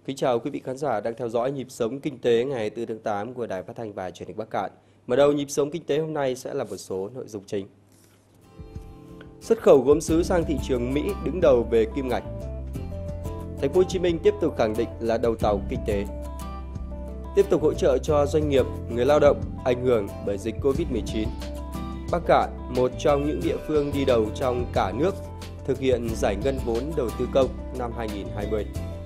Kính chào quý vị khán giả đang theo dõi nhịp sống kinh tế ngày 4 tháng 8 của Đài Phát thanh và Truyền hình Bắc Kạn. Mở đầu nhịp sống kinh tế hôm nay sẽ là một số nội dung chính. Xuất khẩu gốm sứ sang thị trường Mỹ đứng đầu về kim ngạch. Thành phố Hồ Chí Minh tiếp tục khẳng định là đầu tàu kinh tế. Tiếp tục hỗ trợ cho doanh nghiệp, người lao động ảnh hưởng bởi dịch Covid-19. Bắc Kạn, một trong những địa phương đi đầu trong cả nước thực hiện giải ngân vốn đầu tư công năm 2020.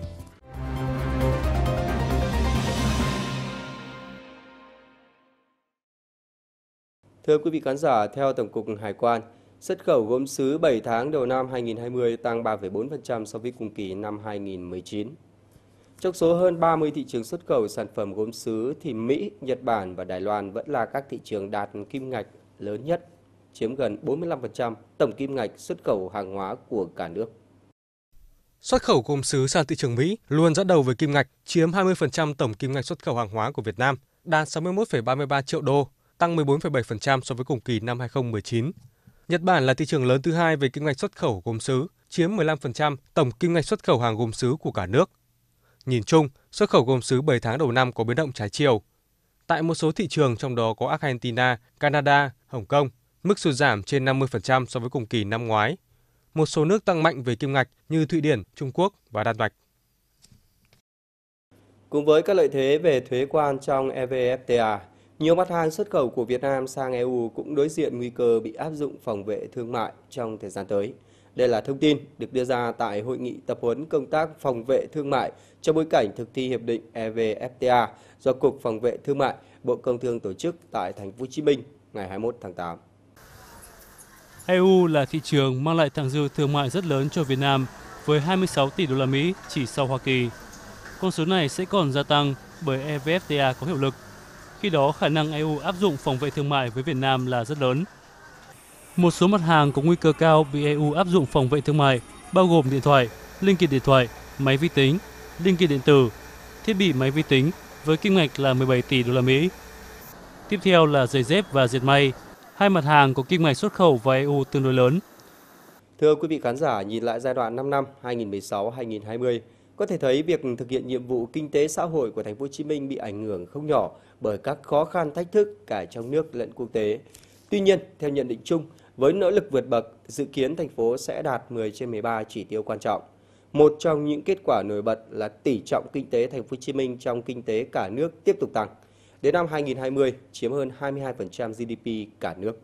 Thưa quý vị khán giả, theo Tổng cục Hải quan, xuất khẩu gốm sứ 7 tháng đầu năm 2020 tăng 3,4% so với cùng kỳ năm 2019. Trong số hơn 30 thị trường xuất khẩu sản phẩm gốm sứ thì Mỹ, Nhật Bản và Đài Loan vẫn là các thị trường đạt kim ngạch lớn nhất, chiếm gần 45% tổng kim ngạch xuất khẩu hàng hóa của cả nước. Xuất khẩu gốm sứ sang thị trường Mỹ luôn dẫn đầu về kim ngạch, chiếm 20% tổng kim ngạch xuất khẩu hàng hóa của Việt Nam, đạt 61,33 triệu đô, tăng 14,7% so với cùng kỳ năm 2019. Nhật Bản là thị trường lớn thứ hai về kim ngạch xuất khẩu gốm sứ, chiếm 15% tổng kim ngạch xuất khẩu hàng gốm sứ của cả nước. Nhìn chung, xuất khẩu gốm sứ 7 tháng đầu năm có biến động trái chiều. Tại một số thị trường trong đó có Argentina, Canada, Hồng Kông, mức sụt giảm trên 50% so với cùng kỳ năm ngoái. Một số nước tăng mạnh về kim ngạch như Thụy Điển, Trung Quốc và Đan Mạch. Cùng với các lợi thế về thuế quan trong EVFTA, nhiều mặt hàng xuất khẩu của Việt Nam sang EU cũng đối diện nguy cơ bị áp dụng phòng vệ thương mại trong thời gian tới. Đây là thông tin được đưa ra tại hội nghị tập huấn công tác phòng vệ thương mại trong bối cảnh thực thi hiệp định EVFTA do Cục Phòng vệ Thương mại, Bộ Công Thương tổ chức tại Thành phố Hồ Chí Minh ngày 21 tháng 8. EU là thị trường mang lại thặng dư thương mại rất lớn cho Việt Nam với 26 tỷ đô la Mỹ chỉ sau Hoa Kỳ. Con số này sẽ còn gia tăng bởi EVFTA có hiệu lực. Khi đó, khả năng EU áp dụng phòng vệ thương mại với Việt Nam là rất lớn. Một số mặt hàng có nguy cơ cao bị EU áp dụng phòng vệ thương mại, bao gồm điện thoại, linh kiện điện thoại, máy vi tính, linh kiện điện tử, thiết bị máy vi tính với kim ngạch là 17 tỷ đô la Mỹ. Tiếp theo là giày dép và dệt may, hai mặt hàng có kim ngạch xuất khẩu vào EU tương đối lớn. Thưa quý vị khán giả, nhìn lại giai đoạn 5 năm 2016-2020, có thể thấy việc thực hiện nhiệm vụ kinh tế xã hội của Thành phố Hồ Chí Minh bị ảnh hưởng không nhỏ bởi các khó khăn thách thức cả trong nước lẫn quốc tế. Tuy nhiên, theo nhận định chung, với nỗ lực vượt bậc, dự kiến thành phố sẽ đạt 10 trên 13 chỉ tiêu quan trọng. Một trong những kết quả nổi bật là tỷ trọng kinh tế Thành phố Hồ Chí Minh trong kinh tế cả nước tiếp tục tăng. Đến năm 2020, chiếm hơn 22% GDP cả nước.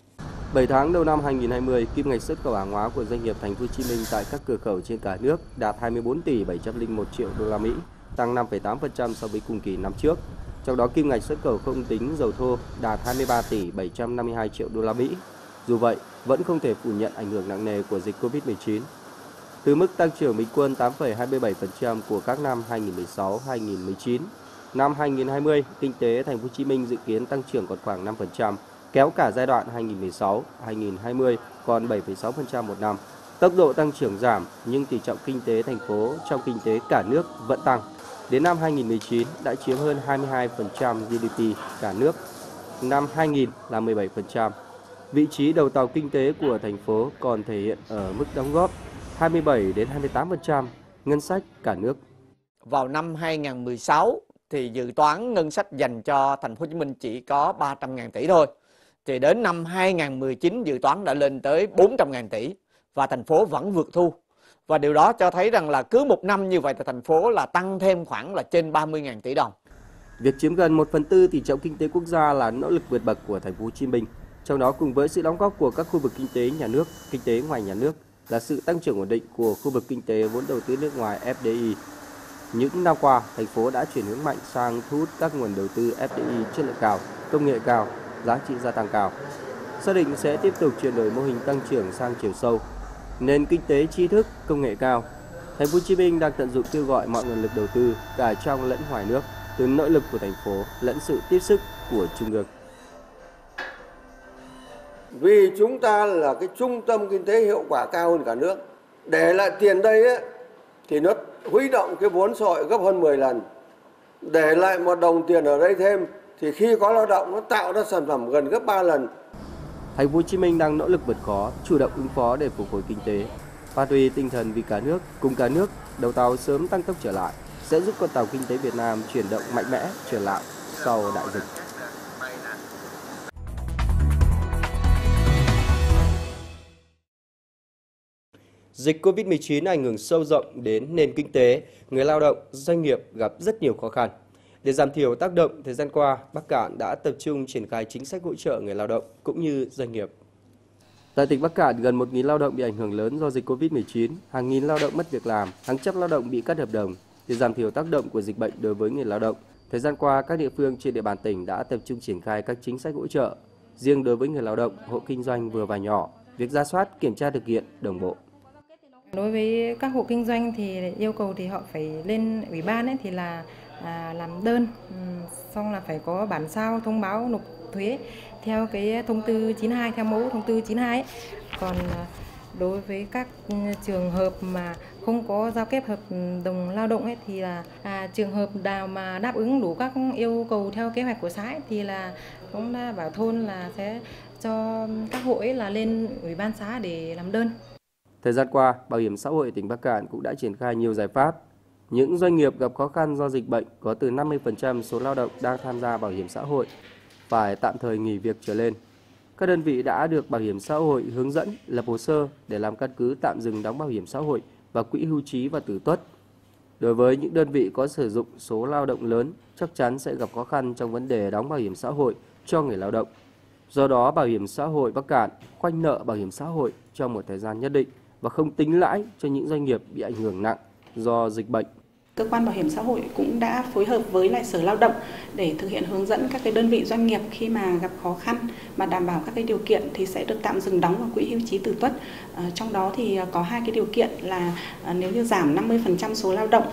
7 tháng đầu năm 2020, kim ngạch xuất khẩu hàng hóa của doanh nghiệp Thành phố Hồ Chí Minh tại các cửa khẩu trên cả nước đạt 24 tỷ 701 triệu đô la Mỹ, tăng 5,8% so với cùng kỳ năm trước. Trong đó kim ngạch xuất khẩu không tính dầu thô đạt 23 tỷ 752 triệu đô la Mỹ. Dù vậy, vẫn không thể phủ nhận ảnh hưởng nặng nề của dịch Covid-19. Từ mức tăng trưởng bình quân 8,27% của các năm 2016-2019, năm 2020, kinh tế Thành phố Hồ Chí Minh dự kiến tăng trưởng còn khoảng 5%, kéo cả giai đoạn 2016-2020 còn 7,6% một năm. Tốc độ tăng trưởng giảm nhưng tỷ trọng kinh tế thành phố trong kinh tế cả nước vẫn tăng. Đến năm 2019 đã chiếm hơn 22% GDP cả nước, năm 2000 là 17%. Vị trí đầu tàu kinh tế của thành phố còn thể hiện ở mức đóng góp 27 đến 28% ngân sách cả nước. Vào năm 2016 thì dự toán ngân sách dành cho Thành phố Hồ Chí Minh chỉ có 300.000 tỷ thôi. Thì đến năm 2019 dự toán đã lên tới 400.000 tỷ và thành phố vẫn vượt thu. Và điều đó cho thấy rằng là cứ một năm như vậy thì thành phố là tăng thêm khoảng là trên 30.000 tỷ đồng. Việc chiếm gần 1/4 tỷ trọng kinh tế quốc gia là nỗ lực vượt bậc của Thành phố Hồ Chí Minh. Trong đó cùng với sự đóng góp của các khu vực kinh tế nhà nước, kinh tế ngoài nhà nước là sự tăng trưởng ổn định của khu vực kinh tế vốn đầu tư nước ngoài FDI. Những năm qua, thành phố đã chuyển hướng mạnh sang thu hút các nguồn đầu tư FDI chất lượng cao, công nghệ cao, giá trị gia tăng cao. Xác định sẽ tiếp tục chuyển đổi mô hình tăng trưởng sang chiều sâu, nền kinh tế tri thức, công nghệ cao. Thành phố Hồ Chí Minh đang tận dụng kêu gọi mọi nguồn lực đầu tư cả trong lẫn ngoài nước, từ nỗ lực của thành phố lẫn sự tiếp sức của trung ương. Vì chúng ta là cái trung tâm kinh tế hiệu quả cao hơn cả nước, để lại tiền đây ấy, thì nó huy động cái vốn xã hội gấp hơn 10 lần. Để lại một đồng tiền ở đây thêm thì khi có lao động nó tạo ra sản phẩm gần gấp 3 lần. Thành phố Hồ Chí Minh đang nỗ lực vượt khó, chủ động ứng phó để phục hồi kinh tế, phát huy tinh thần vì cả nước, cùng cả nước, đầu tàu sớm tăng tốc trở lại, sẽ giúp con tàu kinh tế Việt Nam chuyển động mạnh mẽ trở lại sau đại dịch. Dịch Covid-19 ảnh hưởng sâu rộng đến nền kinh tế, người lao động, doanh nghiệp gặp rất nhiều khó khăn. Để giảm thiểu tác động, thời gian qua, Bắc Kạn đã tập trung triển khai chính sách hỗ trợ người lao động cũng như doanh nghiệp. Tại tỉnh Bắc Kạn, gần 1.000 lao động bị ảnh hưởng lớn do dịch Covid-19, hàng nghìn lao động mất việc làm, hàng trăm lao động bị cắt hợp đồng. Để giảm thiểu tác động của dịch bệnh đối với người lao động, thời gian qua, các địa phương trên địa bàn tỉnh đã tập trung triển khai các chính sách hỗ trợ. Riêng đối với người lao động, hộ kinh doanh vừa và nhỏ, việc rà soát, kiểm tra thực hiện đồng bộ. Đối với các hộ kinh doanh thì yêu cầu thì họ phải lên ủy ban ấy, thì là làm đơn, xong là phải có bản sao thông báo nộp thuế theo cái thông tư 92, theo mẫu thông tư 92 ấy. Còn đối với các trường hợp mà không có giao kết hợp đồng lao động ấy, thì là trường hợp nào mà đáp ứng đủ các yêu cầu theo kế hoạch của xã ấy, thì là cũng đã bảo thôn là sẽ cho các hộ ấy là lên ủy ban xã để làm đơn. Thời gian qua, Bảo hiểm xã hội tỉnh Bắc Kạn cũng đã triển khai nhiều giải pháp. Những doanh nghiệp gặp khó khăn do dịch bệnh có từ 50% số lao động đang tham gia bảo hiểm xã hội phải tạm thời nghỉ việc trở lên. Các đơn vị đã được Bảo hiểm xã hội hướng dẫn lập hồ sơ để làm căn cứ tạm dừng đóng bảo hiểm xã hội và quỹ hưu trí và tử tuất. Đối với những đơn vị có sử dụng số lao động lớn, chắc chắn sẽ gặp khó khăn trong vấn đề đóng bảo hiểm xã hội cho người lao động. Do đó, Bảo hiểm xã hội Bắc Kạn khoanh nợ bảo hiểm xã hội trong một thời gian nhất định và không tính lãi cho những doanh nghiệp bị ảnh hưởng nặng do dịch bệnh. Cơ quan Bảo hiểm xã hội cũng đã phối hợp với lại Sở Lao động để thực hiện hướng dẫn các cái đơn vị doanh nghiệp khi mà gặp khó khăn mà đảm bảo các cái điều kiện thì sẽ được tạm dừng đóng vào quỹ hưu trí tử tuất. Trong đó thì có hai cái điều kiện là nếu như giảm 50% số lao động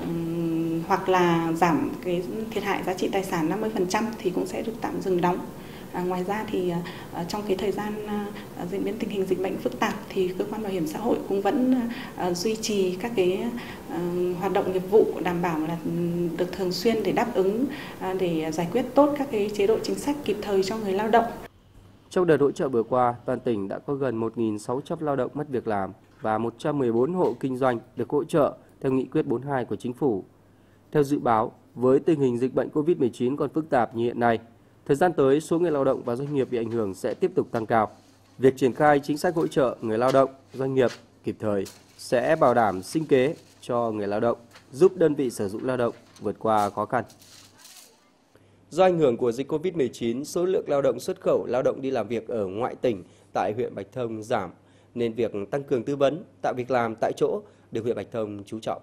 hoặc là giảm cái thiệt hại giá trị tài sản 50% thì cũng sẽ được tạm dừng đóng. Ngoài ra thì trong cái thời gian diễn biến tình hình dịch bệnh phức tạp thì cơ quan bảo hiểm xã hội cũng vẫn duy trì các cái hoạt động nghiệp vụ đảm bảo là được thường xuyên để đáp ứng để giải quyết tốt các cái chế độ chính sách kịp thời cho người lao động. Trong đợt hỗ trợ vừa qua, toàn tỉnh đã có gần 1.600 lao động mất việc làm và 114 hộ kinh doanh được hỗ trợ theo nghị quyết 42 của Chính phủ. Theo dự báo, với tình hình dịch bệnh Covid-19 còn phức tạp như hiện nay, thời gian tới, số người lao động và doanh nghiệp bị ảnh hưởng sẽ tiếp tục tăng cao. Việc triển khai chính sách hỗ trợ người lao động, doanh nghiệp kịp thời sẽ bảo đảm sinh kế cho người lao động, giúp đơn vị sử dụng lao động vượt qua khó khăn. Do ảnh hưởng của dịch Covid-19, số lượng lao động xuất khẩu, lao động đi làm việc ở ngoại tỉnh tại huyện Bạch Thông giảm, nên việc tăng cường tư vấn, tạo việc làm tại chỗ được huyện Bạch Thông chú trọng.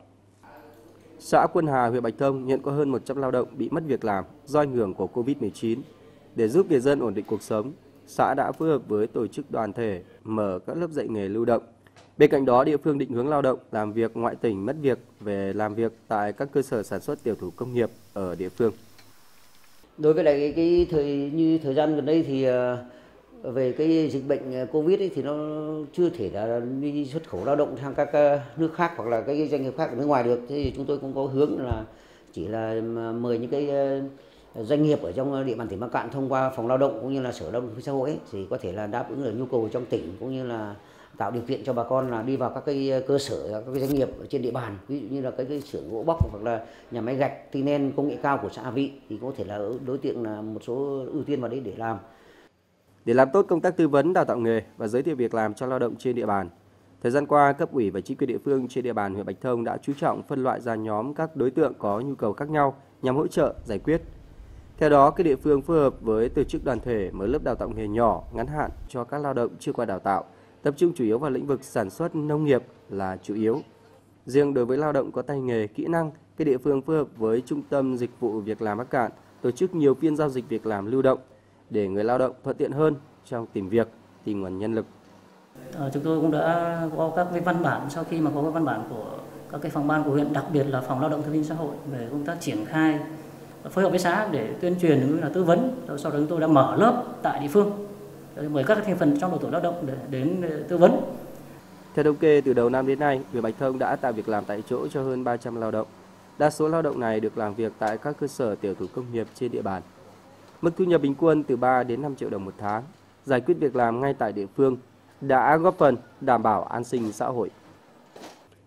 Xã Quân Hà, huyện Bạch Thông hiện có hơn 100 lao động bị mất việc làm do ảnh hưởng của Covid-19. Để giúp người dân ổn định cuộc sống, xã đã phối hợp với tổ chức đoàn thể mở các lớp dạy nghề lưu động. Bên cạnh đó, địa phương định hướng lao động làm việc ngoại tỉnh mất việc về làm việc tại các cơ sở sản xuất tiểu thủ công nghiệp ở địa phương. Đối với lại như thời gian gần đây thì về cái dịch bệnh Covid ấy, thì nó chưa thể là đi xuất khẩu lao động sang các nước khác hoặc là cái doanh nghiệp khác ở nước ngoài được. Thế thì chúng tôi cũng có hướng là chỉ là mời những cái doanh nghiệp ở trong địa bàn tỉnh Bắc Kạn thông qua phòng lao động cũng như là Sở Lao động xã hội ấy, thì có thể là đáp ứng được nhu cầu trong tỉnh cũng như là tạo điều kiện cho bà con là đi vào các cái cơ sở, các cái doanh nghiệp ở trên địa bàn, ví dụ như là cái xưởng gỗ bóc hoặc là nhà máy gạch xi men công nghệ cao của xã Hà Vị thì có thể là đối tượng là một số ưu tiên vào đấy để làm. Để làm tốt công tác tư vấn, đào tạo nghề và giới thiệu việc làm cho lao động trên địa bàn, thời gian qua, cấp ủy và chính quyền địa phương trên địa bàn huyện Bạch Thông đã chú trọng phân loại ra nhóm các đối tượng có nhu cầu khác nhau nhằm hỗ trợ giải quyết. Theo đó, các địa phương phối hợp với tổ chức đoàn thể mở lớp đào tạo nghề nhỏ, ngắn hạn cho các lao động chưa qua đào tạo, tập trung chủ yếu vào lĩnh vực sản xuất nông nghiệp là chủ yếu. Riêng đối với lao động có tay nghề, kỹ năng, các địa phương phối hợp với Trung tâm Dịch vụ Việc làm Bắc Kạn tổ chức nhiều phiên giao dịch việc làm lưu động để người lao động thuận tiện hơn trong tìm việc, tìm nguồn nhân lực. Chúng tôi cũng đã có các cái văn bản, sau khi mà có cái văn bản của các cái phòng ban của huyện, đặc biệt là phòng lao động thương binh xã hội về công tác triển khai phối hợp với xã để tuyên truyền cũng như là tư vấn. Sau đó chúng tôi đã mở lớp tại địa phương, mời các thành phần trong độ tuổi lao động để đến tư vấn. Theo thống kê, từ đầu năm đến nay, huyện Bạch Thông đã tạo việc làm tại chỗ cho hơn 300 lao động. Đa số lao động này được làm việc tại các cơ sở tiểu thủ công nghiệp trên địa bàn. Mức thu nhập bình quân từ 3 đến 5 triệu đồng một tháng, giải quyết việc làm ngay tại địa phương đã góp phần đảm bảo an sinh xã hội.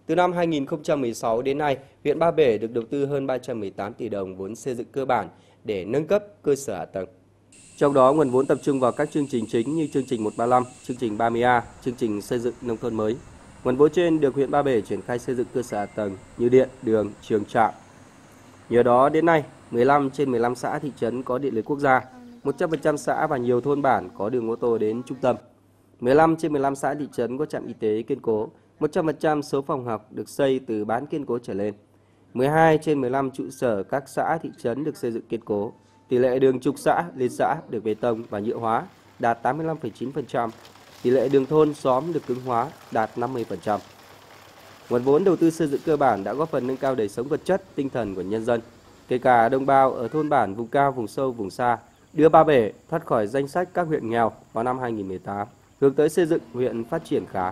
Từ năm 2016 đến nay, huyện Ba Bể được đầu tư hơn 318 tỷ đồng vốn xây dựng cơ bản để nâng cấp cơ sở hạ tầng. Trong đó, nguồn vốn tập trung vào các chương trình chính như chương trình 135, chương trình 30A, chương trình xây dựng nông thôn mới. Nguồn vốn trên được huyện Ba Bể triển khai xây dựng cơ sở hạ tầng như điện, đường, trường trạm. Nhờ đó, đến nay, 15 trên 15 xã thị trấn có điện lưới quốc gia, 100% xã và nhiều thôn bản có đường ô tô đến trung tâm. 15 trên 15 xã thị trấn có trạm y tế kiên cố, 100% số phòng học được xây từ bán kiên cố trở lên. 12 trên 15 trụ sở các xã thị trấn được xây dựng kiên cố. Tỷ lệ đường trục xã, liên xã được bê tông và nhựa hóa đạt 85,9%. Tỷ lệ đường thôn, xóm được cứng hóa đạt 50%. Nguồn vốn đầu tư xây dựng cơ bản đã góp phần nâng cao đời sống vật chất, tinh thần của nhân dân, kể cả đồng bào ở thôn bản vùng cao, vùng sâu, vùng xa, đưa Ba Bể thoát khỏi danh sách các huyện nghèo vào năm 2018, hướng tới xây dựng huyện phát triển khá.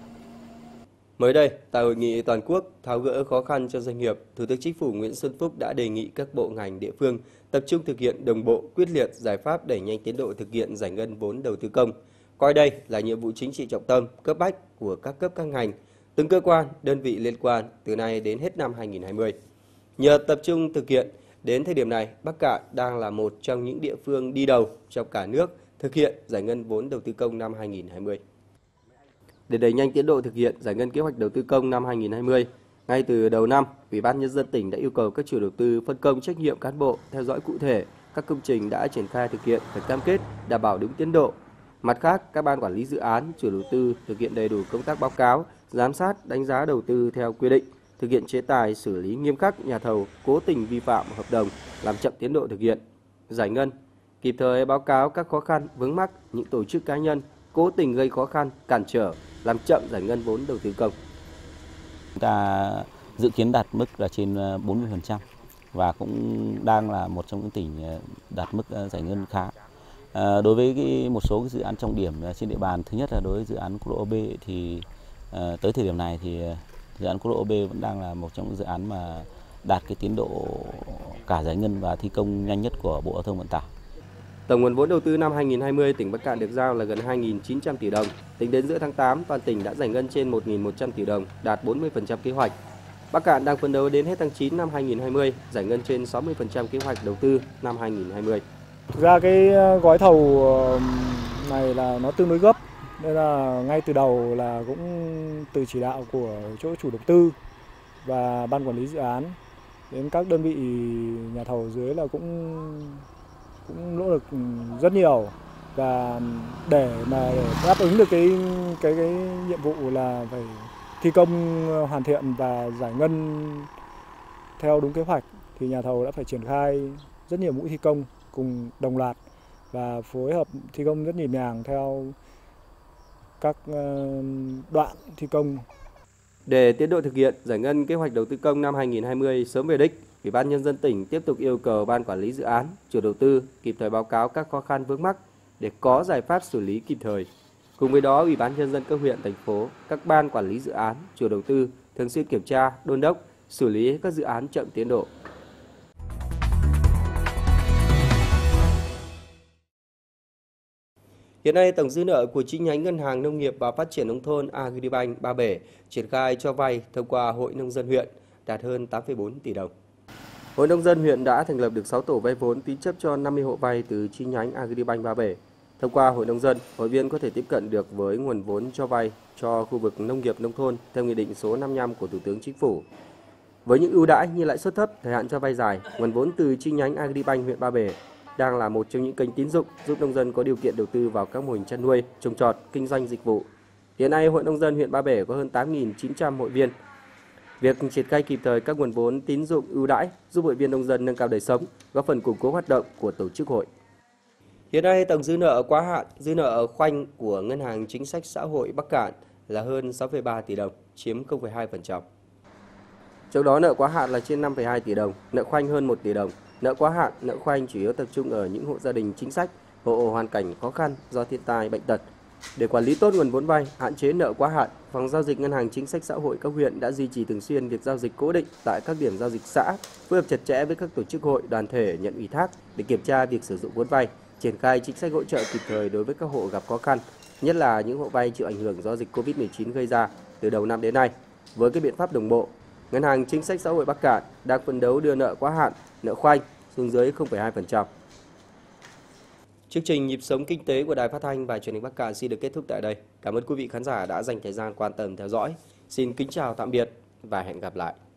Mới đây, tại hội nghị toàn quốc tháo gỡ khó khăn cho doanh nghiệp, Thủ tướng Chính phủ Nguyễn Xuân Phúc đã đề nghị các bộ ngành địa phương tập trung thực hiện đồng bộ, quyết liệt giải pháp đẩy nhanh tiến độ thực hiện giải ngân vốn đầu tư công, coi đây là nhiệm vụ chính trị trọng tâm, cấp bách của các cấp các ngành, từng cơ quan, đơn vị liên quan từ nay đến hết năm 2020. Nhờ tập trung thực hiện, đến thời điểm này, Bắc Kạn đang là một trong những địa phương đi đầu trong cả nước thực hiện giải ngân vốn đầu tư công năm 2020. Để đẩy nhanh tiến độ thực hiện giải ngân kế hoạch đầu tư công năm 2020, ngay từ đầu năm, Ủy ban Nhân dân tỉnh đã yêu cầu các chủ đầu tư phân công trách nhiệm cán bộ theo dõi cụ thể các công trình đã triển khai thực hiện phải cam kết đảm bảo đúng tiến độ. Mặt khác, các ban quản lý dự án, chủ đầu tư thực hiện đầy đủ công tác báo cáo, giám sát, đánh giá đầu tư theo quy định, thực hiện chế tài xử lý nghiêm khắc nhà thầu cố tình vi phạm hợp đồng, làm chậm tiến độ thực hiện giải ngân, kịp thời báo cáo các khó khăn, vướng mắc những tổ chức cá nhân cố tình gây khó khăn, cản trở, làm chậm giải ngân vốn đầu tư công. Chúng ta dự kiến đạt mức là trên 40% và cũng đang là một trong những tỉnh đạt mức giải ngân khá. Đối với một số dự án trọng điểm trên địa bàn, thứ nhất là đối với dự án quốc lộ OB thì tới thời điểm này thì dự án quốc lộ OB vẫn đang là một trong những dự án mà đạt cái tiến độ cả giải ngân và thi công nhanh nhất của Bộ Giao thông Vận tải. Tổng nguồn vốn đầu tư năm 2020 tỉnh Bắc Kạn được giao là gần 2.900 tỷ đồng. Tính đến giữa tháng 8, toàn tỉnh đã giải ngân trên 1.100 tỷ đồng, đạt 40% kế hoạch. Bắc Kạn đang phấn đấu đến hết tháng 9 năm 2020 giải ngân trên 60% kế hoạch đầu tư năm 2020. Thực ra cái gói thầu này là nó tương đối gấp, nên là ngay từ đầu là cũng từ chỉ đạo của chỗ chủ đầu tư và ban quản lý dự án đến các đơn vị nhà thầu dưới là cũng nỗ lực rất nhiều, và để đáp ứng được cái nhiệm vụ là phải thi công hoàn thiện và giải ngân theo đúng kế hoạch thì nhà thầu đã phải triển khai rất nhiều mũi thi công cùng đồng loạt và phối hợp thi công rất nhịp nhàng theo các đoạn thi công. Để tiến độ thực hiện giải ngân kế hoạch đầu tư công năm 2020 sớm về đích, Ủy ban Nhân dân tỉnh tiếp tục yêu cầu ban quản lý dự án, chủ đầu tư kịp thời báo cáo các khó khăn vướng mắc để có giải pháp xử lý kịp thời. Cùng với đó, Ủy ban Nhân dân các huyện, thành phố, các ban quản lý dự án, chủ đầu tư thường xuyên kiểm tra, đôn đốc, xử lý các dự án chậm tiến độ. Hiện nay, tổng dư nợ của chi nhánh Ngân hàng Nông nghiệp và Phát triển Nông thôn Agribank Ba Bể triển khai cho vay thông qua Hội Nông dân huyện đạt hơn 8,4 tỷ đồng. Hội Nông dân huyện đã thành lập được 6 tổ vay vốn tín chấp cho 50 hộ vay từ chi nhánh Agribank Ba Bể. Thông qua Hội Nông dân, hội viên có thể tiếp cận được với nguồn vốn cho vay cho khu vực nông nghiệp nông thôn theo Nghị định số 55 của Thủ tướng Chính phủ. Với những ưu đãi như lãi suất thấp, thời hạn cho vay dài, nguồn vốn từ chi nhánh Agribank huyện Ba Bể đang là một trong những kênh tín dụng giúp nông dân có điều kiện đầu tư vào các mô hình chăn nuôi, trồng trọt, kinh doanh dịch vụ. Hiện nay, Hội Nông dân huyện Ba Bể có hơn 8.900 hội viên. Việc triển khai kịp thời các nguồn vốn tín dụng ưu đãi giúp hội viên nông dân nâng cao đời sống, góp phần củng cố hoạt động của tổ chức hội. Hiện nay, tổng dư nợ quá hạn, dư nợ khoanh của Ngân hàng Chính sách Xã hội Bắc Kạn là hơn 6,3 tỷ đồng, chiếm 0,2%. Trong đó, nợ quá hạn là trên 5,2 tỷ đồng, nợ khoanh hơn 1 tỷ đồng. Nợ quá hạn, nợ khoanh chủ yếu tập trung ở những hộ gia đình chính sách, hộ hoàn cảnh khó khăn do thiên tai, bệnh tật. Để quản lý tốt nguồn vốn vay, hạn chế nợ quá hạn, Phòng giao dịch Ngân hàng Chính sách Xã hội các huyện đã duy trì thường xuyên việc giao dịch cố định tại các điểm giao dịch xã, phối hợp chặt chẽ với các tổ chức hội, đoàn thể nhận ủy thác để kiểm tra việc sử dụng vốn vay, triển khai chính sách hỗ trợ kịp thời đối với các hộ gặp khó khăn, nhất là những hộ vay chịu ảnh hưởng do dịch Covid-19 gây ra từ đầu năm đến nay. Với các biện pháp đồng bộ, Ngân hàng Chính sách Xã hội Bắc Kạn đang phấn đấu đưa nợ quá hạn, nợ khoanh xuống dưới 0,2%. Chương trình Nhịp sống kinh tế của Đài Phát thanh và Truyền hình Bắc Kạn xin được kết thúc tại đây. Cảm ơn quý vị khán giả đã dành thời gian quan tâm theo dõi. Xin kính chào tạm biệt và hẹn gặp lại.